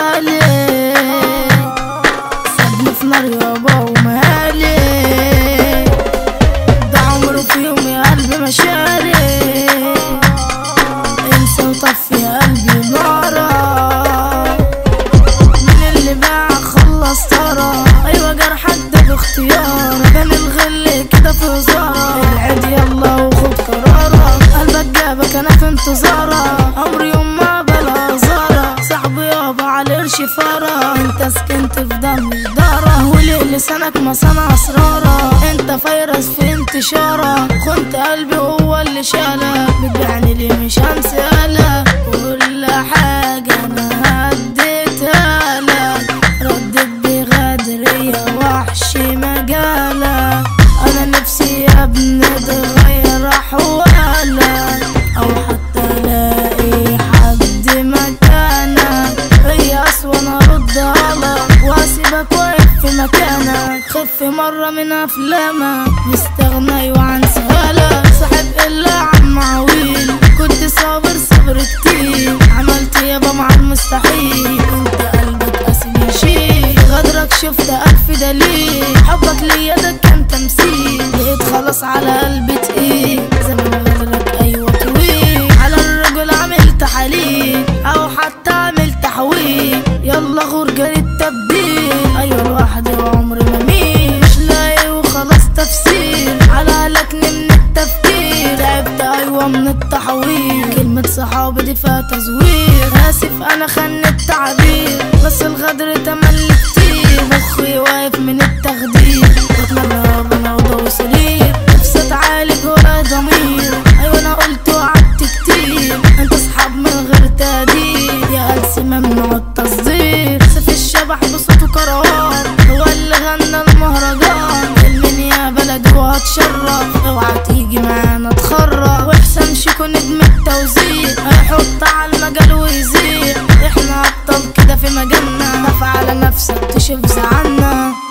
غالي، سابني في نار يابا ومهالي، ده عمره في يوم يا قلبي مشاري، انسى وطفي يا قلبي نارك، من اللي باع خلص ترى، ايوه جرحك ده باختيارك، كان الغل كده في وزارة، العيد يلا وخد قرارك، قلبك جابك انا في انتظارك، عمري يوم ما بلا زارة، صاحبي يابا على القرش فارة، انت سكنت في دمي دارة، وليه لسانك ما صنع اسرارك، انت فيروس في انتشارك، خنت قلبي هو اللي شالك، بتبيعني ليه مش هنسالك، كل حاجة انا هديتها لك، ردت بغدرية وحش مجالك، انا نفسي يا ابني اتغير احوالك، او حتى الاقي حد مكانك، هي اسوأ انا اردها لك، واسيبك واقف في مكانك، خف مرة من افلامك، مستغني وعن سهالك، صاحب الا عم عويل، كنت صابر صبر كتير، عملت يابا مع المستحيل، انت قلبك قاسي بيشيل، غدرك شفت الف دليل، حبك ليا ده كان تمثيل، لقيت خلاص على قلبي تقيل، زمن غدرك ايوه طويل، على الرجل عملت حليل، او حتى عملت تحويل، يلا غور جري التبديل، ايوه لوحدي وعمري ما مين، مش لاقي وخلاص تفسير، على هلكني من التفكير، تعبت ايوه من التحويل، كلمة صحابي دي فيها تزوير، اسف انا خن التعبير، بس الغدر تملي كتير، مخي واقف من التخدير، بتمنى ربنا وضوي سرير، نفسي اتعالج ولا ضمير، ايوه انا قلت وقعدت كتير، انت اصحاب من غير تقدير، يا قلسي ممنوع التصدير، سيف الشبح بصوته كروان، هو اللي غنى المهرجان، من يا بلد وهتشرف، اوعى تيجي معانا تخرب، وحسام شيكو نجم التوزيع، هيحط على المجال ويزيع، احنا ابطال كده في مجالنا، خاف على نفسك تشوف زعلنا.